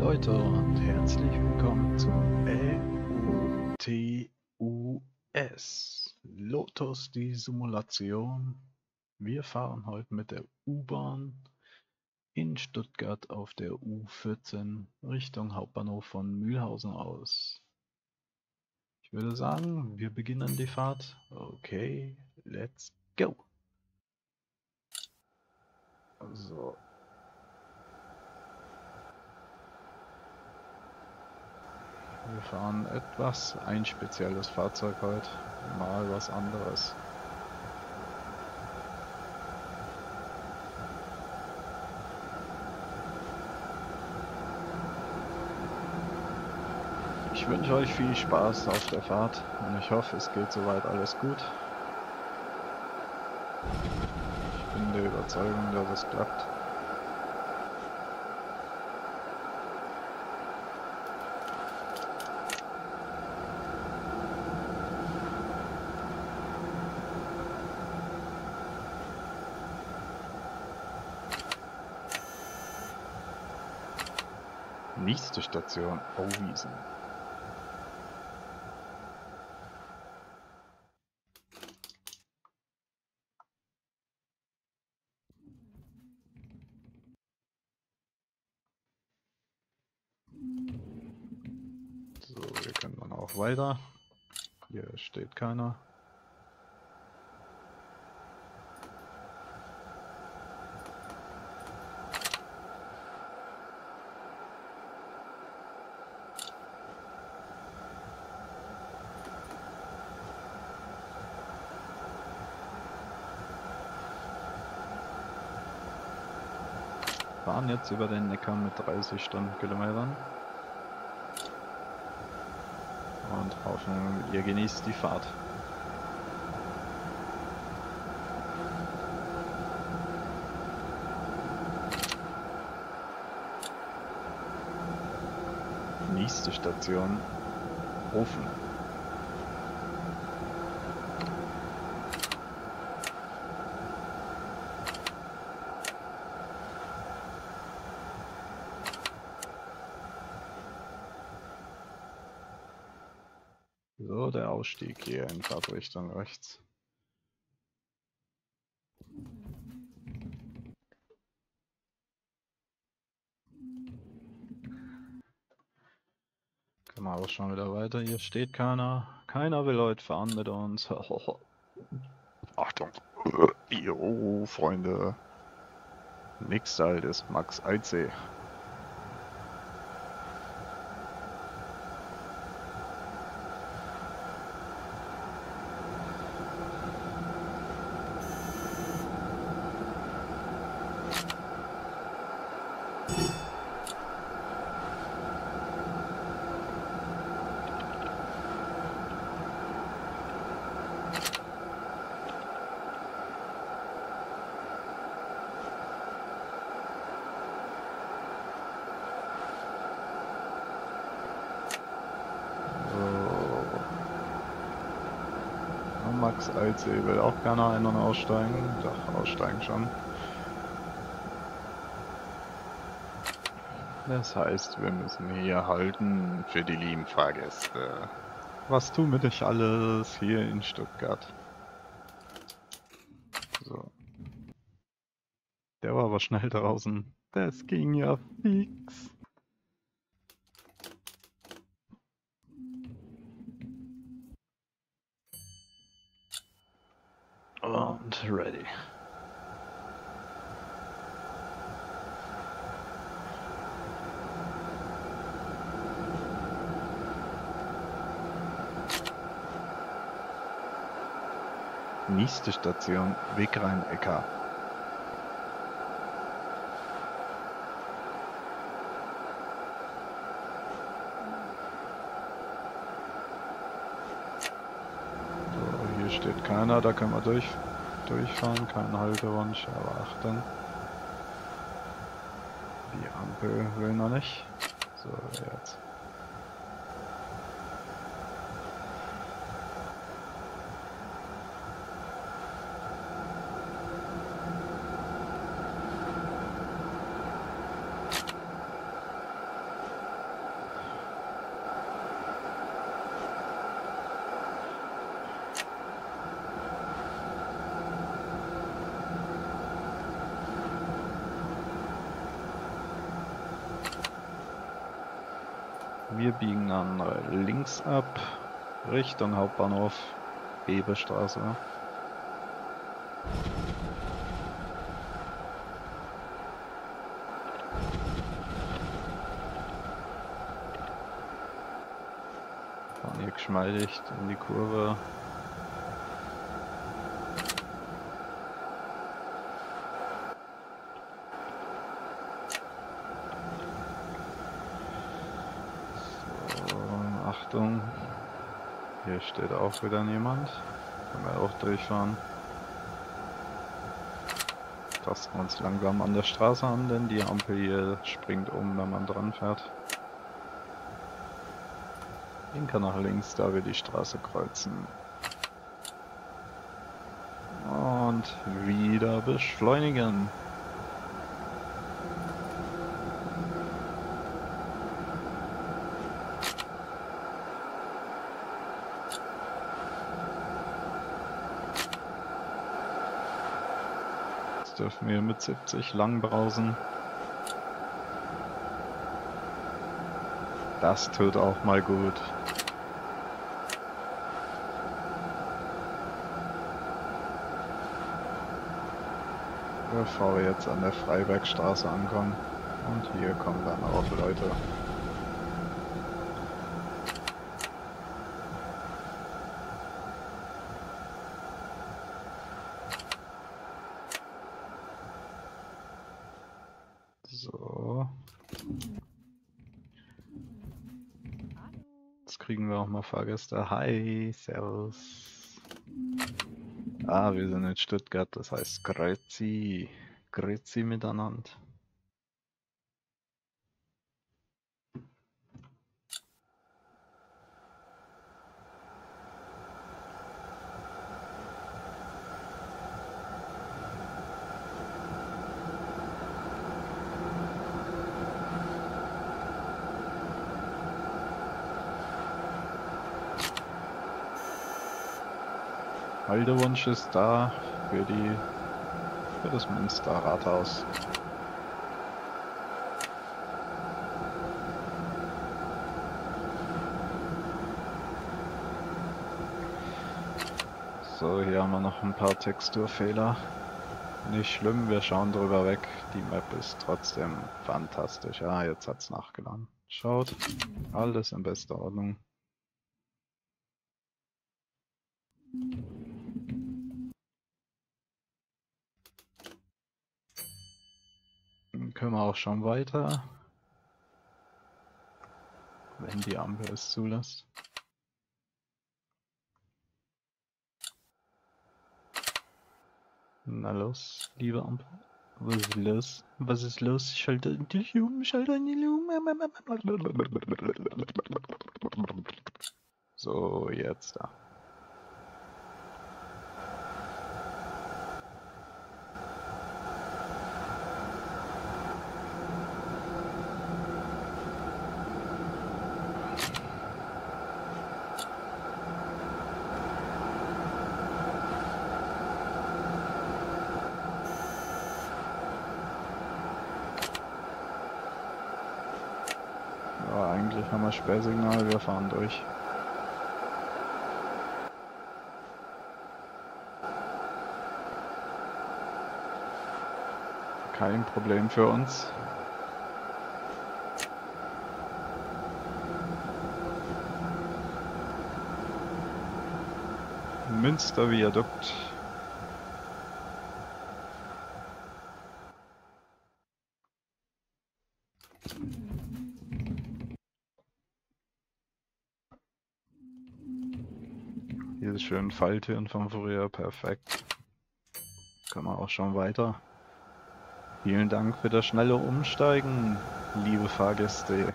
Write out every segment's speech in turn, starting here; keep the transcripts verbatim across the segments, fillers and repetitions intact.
Leute und herzlich willkommen zu L O T U S, Lotus die Simulation. Wir fahren heute mit der U-Bahn in Stuttgart auf der U vierzehn Richtung Hauptbahnhof von Mühlhausen aus. Ich würde sagen, wir beginnen die Fahrt. Okay, let's go! So. Wir fahren etwas ein spezielles Fahrzeug heute, mal was anderes. Ich wünsche euch viel Spaß auf der Fahrt und ich hoffe, es geht soweit alles gut. Ich bin der Überzeugung, dass es klappt. Nächste Station, Auwiesen. So, wir können dann auch weiter. Hier steht keiner. Fahren jetzt über den Neckar mit dreißig Stundenkilometern und hoffen, ihr genießt die Fahrt. Nächste Station, Ofen. So, der Ausstieg hier in Fahrtrichtung rechts. Können wir auch schon wieder weiter. Hier steht keiner. Keiner will heute fahren mit uns. Achtung. Jo, Freunde. Nächster Halt ist Max Eidsee. Max Eidsee will auch gerne ein- und aussteigen. Doch, aussteigen schon. Das heißt, wir müssen hier halten für die lieben Fahrgäste. Was tun wir nicht alles hier in Stuttgart? So. Der war aber schnell draußen. Das ging ja fix. Und ready. Nächste Station, Wegrhein-Ecker. So, hier steht keiner, da können wir durch, durchfahren, kein Haltewunsch, aber Achtung. Die Ampel will noch nicht. So, jetzt. Wir biegen dann links ab, Richtung Hauptbahnhof, Bebestraße. Fahren hier geschmeidig in die Kurve. Achtung, hier steht auch wieder niemand. Können wir auch durchfahren. Tasten wir uns langsam an der Straße an, denn die Ampel hier springt um, wenn man dran fährt. Linker nach links, da wir die Straße kreuzen. Und wieder beschleunigen. Dürfen wir mit siebzig lang brausen. Das tut auch mal gut. Bevor wir jetzt an der Freibergstraße ankommen. Und hier kommen dann auch Leute. So. Jetzt kriegen wir auch mal Fahrgäste. Hi, servus. Ah, wir sind in Stuttgart, das heißt Grüezi. Grüezi miteinander. Haltewunsch ist da für die für das Münster Rathaus. So, hier haben wir noch ein paar Texturfehler. Nicht schlimm, wir schauen drüber weg. Die Map ist trotzdem fantastisch. Ja, jetzt hat's nachgeladen. Schaut, alles in bester Ordnung. Dann können wir auch schon weiter, wenn die Ampel es zulässt. Na los, liebe Ampel. Was ist los? Was ist los? Schalte dich um, schalte dich um. So, jetzt da. Ja, eigentlich haben wir Sperrsignal, wir fahren durch. Kein Problem für uns. Münster Viadukt. Hier ist schön Falltüren vom früher, perfekt. Können wir auch schon weiter. Vielen Dank für das schnelle Umsteigen, liebe Fahrgäste. Wir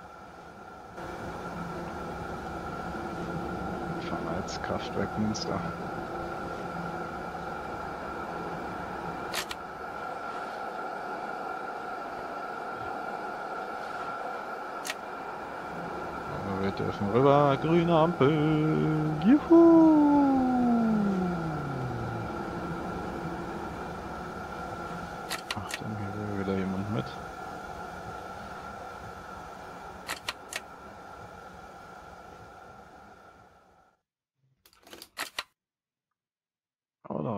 fahren jetzt Kraftwerk Münster. Aber wir dürfen rüber, grüne Ampel. Juhu! Achtung, hier will wieder jemand mit.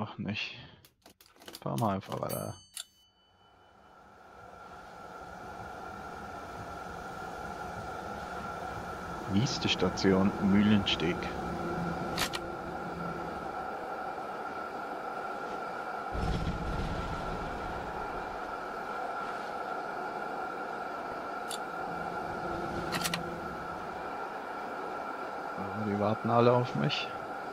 einfach nicht. Fahren wir einfach weiter. Nächste Station Mühlensteg. Die warten alle auf mich.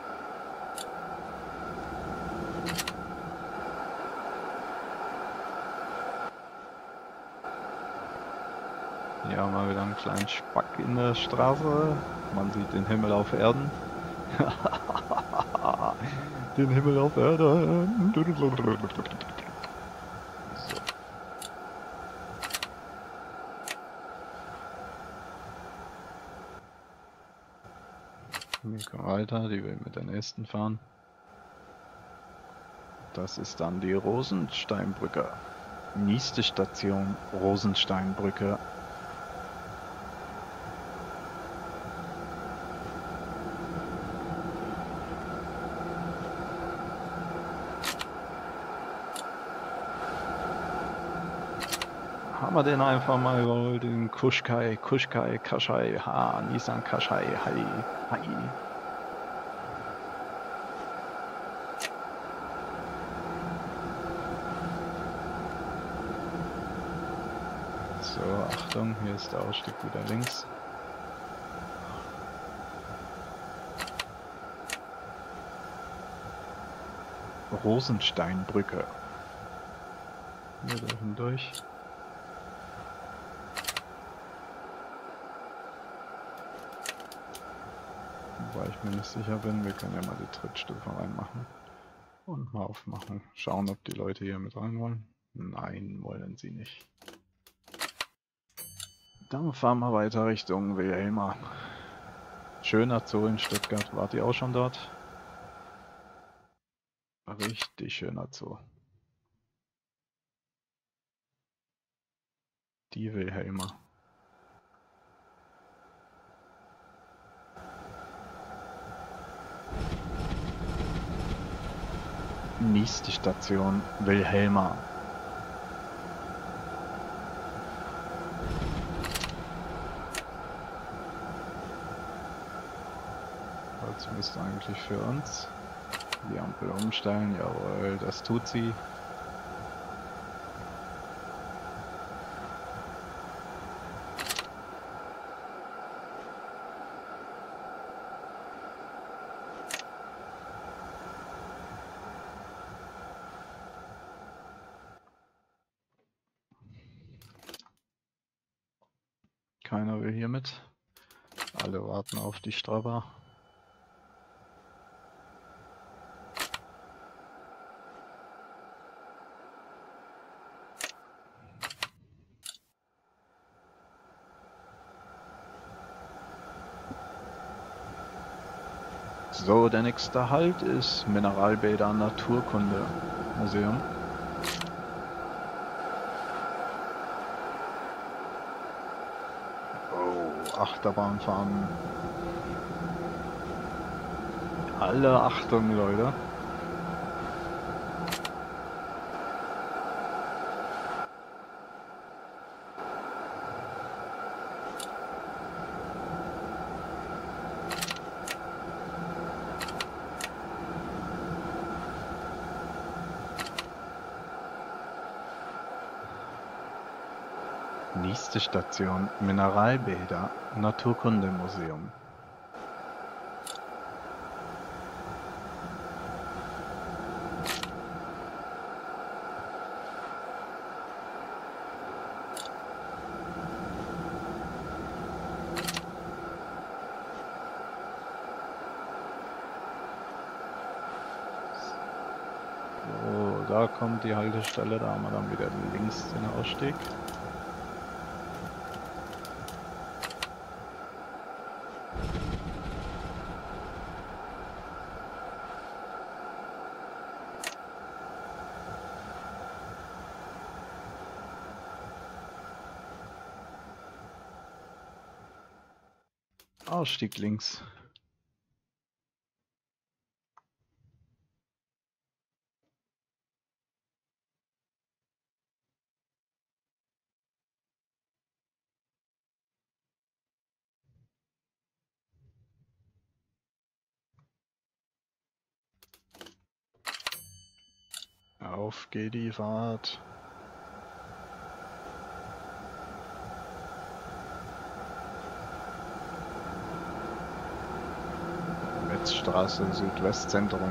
Ja, mal wieder einen kleinen Spack in der Straße. Man sieht den Himmel auf Erden. Den Himmel auf Erden. So. Wir kommen weiter, die will mit der nächsten fahren. Das ist dann die Rosensteinbrücke. Nächste Station Rosensteinbrücke. Haben wir den einfach mal überholt, den Kuschkai, Kuschkai, Kaschai, ha, Nissan Kaschai, hi, hi. So, Achtung, hier ist der Ausstieg wieder links. Rosensteinbrücke. Wir dürfen durch. Wobei ich mir nicht sicher bin, wir können ja mal die Trittstufe reinmachen. Und mal aufmachen. Schauen, ob die Leute hier mit rein wollen. Nein, wollen sie nicht. Dann fahren wir weiter Richtung Wilhelma. Schöner Zoo in Stuttgart. Wart ihr auch schon dort? Richtig schöner Zoo. Die Wilhelma. Nächste Station Wilhelma. Das müsste eigentlich für uns die Ampel umstellen. Jawohl, das tut sie. Keiner will hier mit. Alle warten auf die Strabber. So, der nächste Halt ist Mineralbäder Naturkunde Museum. Oh, Achterbahn fahren. Alle Achtung, Leute. Nächste Station Mineralbäder Naturkundemuseum. So, da kommt die Haltestelle, da haben wir dann wieder links den Ausstieg. Ausstieg links. Auf geht die Fahrt. Metzstraße, Südwestzentrum.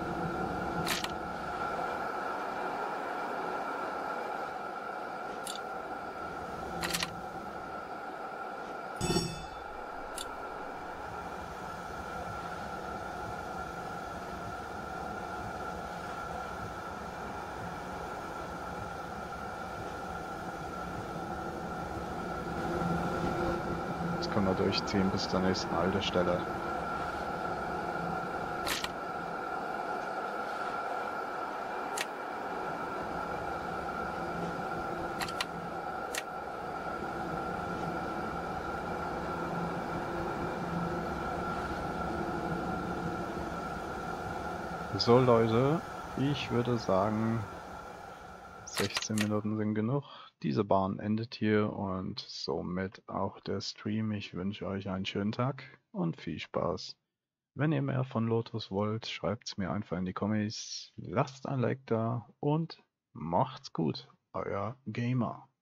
Jetzt können wir durchziehen bis zur nächsten Haltestelle. So Leute, ich würde sagen, sechzehn Minuten sind genug. Diese Bahn endet hier und somit auch der Stream. Ich wünsche euch einen schönen Tag und viel Spaß. Wenn ihr mehr von Lotus wollt, schreibt es mir einfach in die Kommis. Lasst ein Like da und macht's gut. Euer Gamer.